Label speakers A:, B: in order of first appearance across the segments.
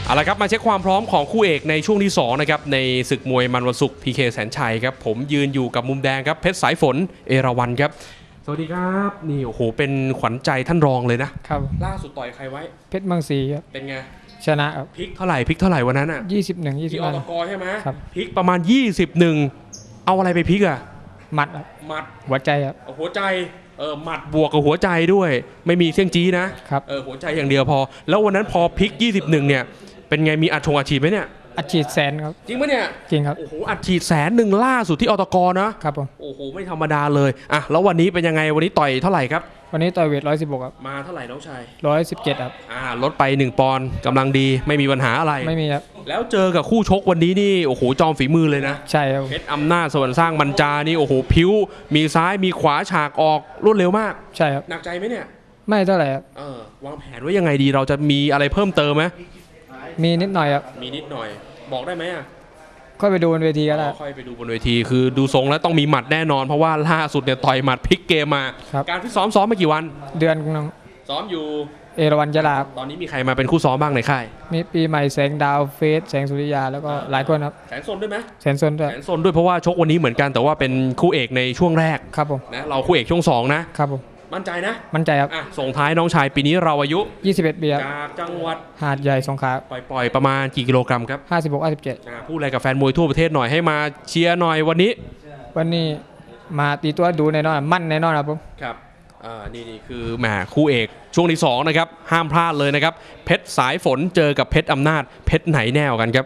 A: เอาละครับมาเช็คความพร้อมของคู่เอกในช่วงที่2นะครับในศึกมวยมันวันศุกร์พีเคแสนชัยครับผมยืนอยู่กับมุมแดงครับเพชรสายฝนเอราวัณครับสวัสดีครับนี่โอ้โหเป็นขวัญใจท่านรองเลยนะครับล่าสุดต่อยใครไว้
B: เพชรเมืองศรีครับ
A: เป็นไง
B: ชนะครับ
A: พลิกเท่าไหร่วันนั้นอ่ะ
B: 21
A: ที่อตกใช่ไหม
B: ครับ
A: พลิกประมาณ21เอาอะไรไปพลิกอ่ะ
B: หมัดครับ
A: หมัด
B: หัวใจครับ
A: หัวใจหมัดบวกกับหัวใจด้วยไม่มีเสี่ยงจี้นะครับหัวใจอย่างเดียวพอแล้ววันนั้นพอพลิก21เนี่ยเป็นไงมีอัดฉีดไหมเนี่ย
B: อัดฉีดแสนครับ
A: จริงปะเนี่ย
B: จริงครับ
A: โอ้โหอัดฉีด100,000ล่าสุดที่อตกนะครับ
B: ผม
A: โอ้โหไม่ธรรมดาเลยอ่ะแล้ววันนี้เป็นยังไงวันนี้ต่อยเท่าไหร่ครับ
B: วันนี้ต่อยเวท116ครับ
A: มาเท่าไหร่น้องชาย
B: 117ครับ
A: ลดไป1ปอนด์กำลังดีไม่มีปัญหาอะไร
B: ไม่มีครับ
A: แล้วเจอกับคู่ชกวันนี้นี่โอ้โหจอมฝีมือเลยนะ
B: ใช่ครับ
A: เพชรอำนาจสวรรค์สร้างบรรจานี่โอ้โหพิ้วมีซ้ายมีขวาฉากออกรวดเร็วมาก
B: ใช่ครับ
A: หนักใจไหมเนี่ย
B: ไม่เท่าไหร่ครับ
A: วางแผนไว้ยังไงดีเราจะมีอะไรเพิ่มเติมไหม
B: มีนิดหน่อยครับ
A: มีนิดหน่อยบอกได้ไหม
B: ค่อยไปดูบนเวทีก็ได้
A: ค่อยไปดูบนเวทีคือดูทรงแล้วต้องมีหมัดแน่นอนเพราะว่าล่าสุดเนี่ยต่อยหมัดพลิกเกมมาการฟิตซ้อมมากี่วัน
B: เดือนนึง
A: ซ้อมอยู่
B: เอราวัณยะลา
A: ตอนนี้มีใครมาเป็นคู่ซ้อมบ้างในค่าย
B: มีปีใหม่แสงดาวเฟสแสงสุริยาแล้วก็หลายคนครับ
A: แสนซนด้วยไหม
B: แสนซนด้วย
A: แสนซนด้วยเพราะว่าชกวันนี้เหมือนกันแต่ว่าเป็นคู่เอกในช่วงแรก
B: ครับผม
A: นะเราคู่เอกช่วง2นะครับ
B: ผม
A: มั่นใจนะ
B: มั่นใจครับ
A: ส่งท้ายน้องชายปีนี้เราอายุ
B: 21 ปี
A: จากจังหวัด
B: หาดใหญ่สงขลา
A: ปล่อยประมาณกี่กิโลกรัมครับ
B: 56-57
A: พูดอะไรกับแฟนมวยทั่วประเทศหน่อยให้มาเชียร์หน่อยวันนี้
B: มาตีตัวดูแน่นอนมั่นแน่นอนครับผม
A: ครับนี่คือแหมคู่เอกช่วงที่2นะครับห้ามพลาดเลยนะครับเพชรสายฝนเจอกับเพชรอำนาจเพชรไหนแน่กันครับ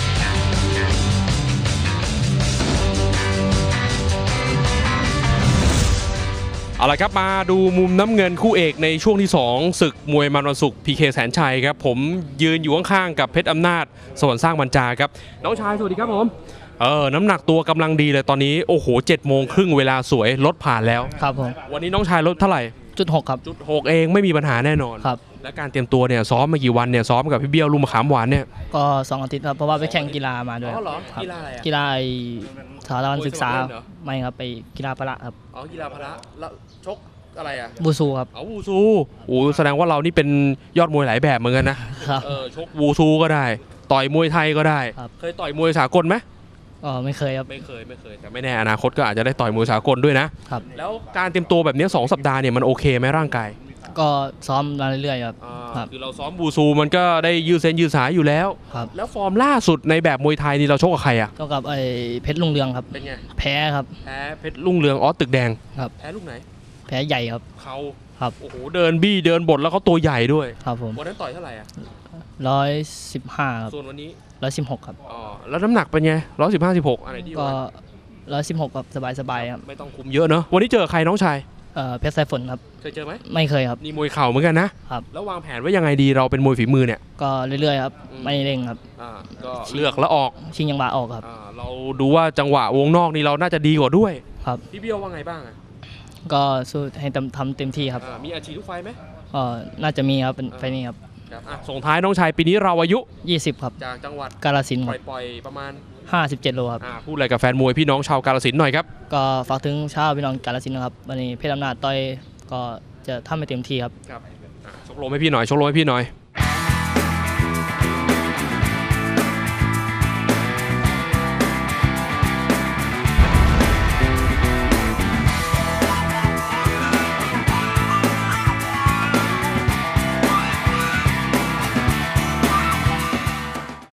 A: เอาละครับมาดูมุมน้ำเงินคู่เอกในช่วงที่2ศึกมวยมันวันศุกร์พีเคแสนชัยครับผมยืนอยู่ข้างๆกับเพชรอำนาจสวรรค์สร้างบรรจาครับน้องชายสวัสดีครับผมน้ำหนักตัวกำลังดีเลยตอนนี้โอ้โห7:30เวลาสวยลดผ่านแล้ว
B: ครับผม
A: วันนี้น้องชายลดเท่าไหร่
B: 0.6ครับ
A: 0.6เองไม่มีปัญหาแน่นอน
B: ครับ
A: และการเตรียมตัวเนี่ยซ้อมมากี่วันเนี่ยซ้อมกับพี่เบี้ยวลุงมะขามหวานเนี่ย
B: ก็2 อาทิตย์ครับเพราะว่าไปแข่งกีฬามาด้วย
A: อ๋อเหรอกีฬาอะไร
B: กีฬาสถาบันศึกษาไม่ครับไปกีฬาพละครับ
A: กีฬาพละแล้วชกอะไร
B: บูซูครับ
A: บูซูโอ้แสดงว่าเรานี่เป็นยอดมวยหลายแบบเหมือนกันนะครับชกบูซูก็ได้ต่อยมวยไทยก็ได้เคยต่อยมวยสากลไหม
B: ไม่เคยครับ
A: ไม่เคยแต่ไม่แน่อนาคตก็อาจจะได้ต่อยมวยสากลด้วยนะครับแล้วการเตรียมตัวแบบนี้2 สัปดาห์เนี่ยมันโอเคไหมร่างกาย
B: ก็ซ้อมมาเรื่อยๆครับ
A: คือเราซ้อมบูซูมันก็ได้ยืดเส้นยืดสายอยู่แล้วแล้วฟอร์มล่าสุดในแบบมวยไทยนี่เราชกกับใคร
B: ก็กับไอ้เพชรรุ่งเรืองครับ
A: เป็นไง
B: แพ้ครับ
A: แพ้เพชรรุ่งเรืองตึกแดง
B: ครับ
A: แพ้ลูกไหน
B: แพ้ใหญ่ครับ
A: เขา
B: ครับ
A: โอ้โหเดินบี้เดินบดแล้วเขาตัวใหญ่ด้วย
B: ครับผม
A: วันนั้นต่อยเท่าไหร่
B: 115ครับ
A: ส่วนวันนี้
B: 116ครับ
A: แล้วน้ำหนักเป็นไง115-16อะไรดี
B: ก็116ครับสบายๆครับ
A: ไม่ต้องคุมเยอะเนอะวันนี้เจอใครน้องชาย
B: เพชรสายฝนครับ
A: เคยเจอไหม
B: ไม่เคยครับ
A: นี่มวยเข่าเหมือนกันนะครับแล้ววางแผนไว้ยังไงดีเราเป็นมวยฝีมือเนี่ย
B: ก็เรื่อยๆครับไม่เร่งครับ
A: ก็เลือกแล้วออก
B: ชิงจังหวะออกครับ
A: เราดูว่าจังหวะวงนอกนี่เราน่าจะดีกว่าด้วย
B: ครับ
A: พี่เบี้ยวว่าไงบ้าง
B: ก็สู้ให้ทำเต็มที่ครับ
A: มีอาชีพทุกไฟไหม
B: น่าจะมีครับเป็นไฟนี้ครับ
A: ส่งท้ายน้องชายปีนี้เราอายุ
B: 20ครับ
A: จากจังหวัด
B: กาฬสินธุ์
A: ปล่อยประมาณ
B: 57 โลครับ
A: พูดอะไรกับแฟนมวยพี่น้องชาวกาฬสินธุ์หน่อยครับ
B: ก็ฝากถึงชาวพี่น้องกาฬสินธุ์นะครับวันนี้เพชรอำนาจต่อยก็จะทำให้เต็มที่ครับ
A: ชกลมให้พี่หน่อย